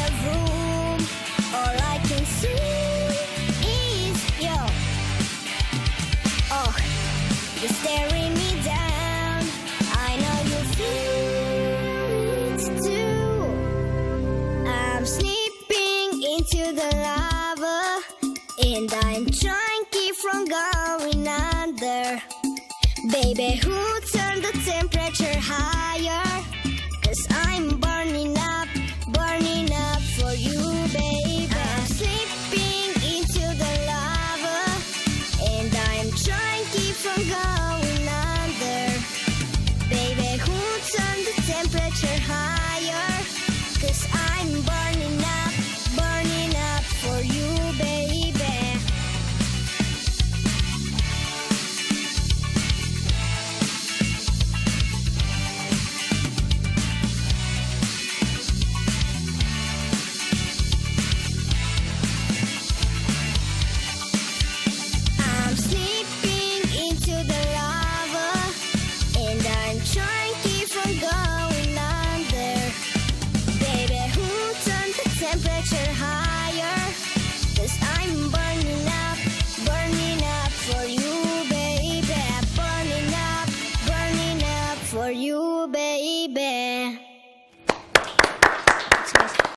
room. All I can see is you. Oh, you're staring me down. I know you feel it too. I'm slipping into the lava, and I'm trying to keep from going under. Baby, who turned the temperature higher? 'Cause I'm burning up for you, baby. I'm slipping into the lava, and I'm trying to keep from going under. Baby, who turned the temperature higher? 'Cause I'm burning